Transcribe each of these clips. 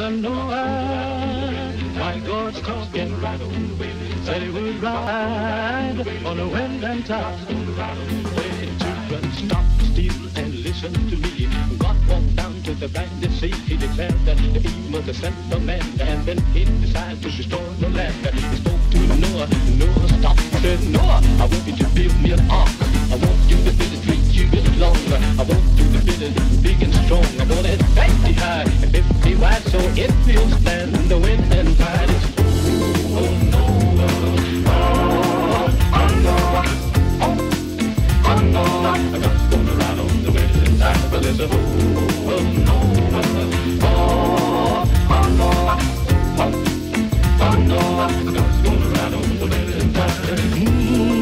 Noah, my God's talking, said he would ride on the wind and tide. Hey, children, stop still and listen to me. God walked down to the briny sea. He declared that he was the son of man, and then he decided to restore the land. He spoke to Noah. Noah stopped and said, Noah, I want you to build me an ark. I want you to build it 3 cubits long. I want you to build it big and strong. I want it 50 high and 50 wide, so it will stand the wind and tide. It's oh Noah, oh Noah, oh Noah, I'm just gonna ride on the wind and tide. But there's a oh Noah, oh Noah, oh Noah, I'm just gonna ride on the wind and tide.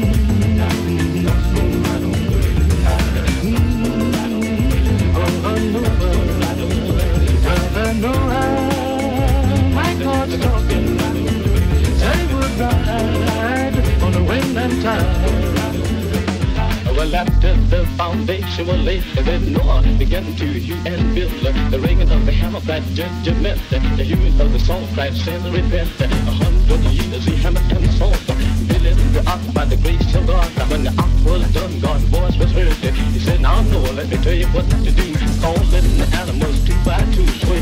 My God's talking, they would ride on the wind and tide. Well, after the foundation was laid, then Noah began to hew and build. The ringing of the hammer cried judgment, the hewing of the saw cried sin and repent. 100 years he hammered and sawed, building the ark by the grace of God. When the ark was done, God's voice was heard. He said, now Noah, let me tell you what to do. Calling the animals 2 by 2, so he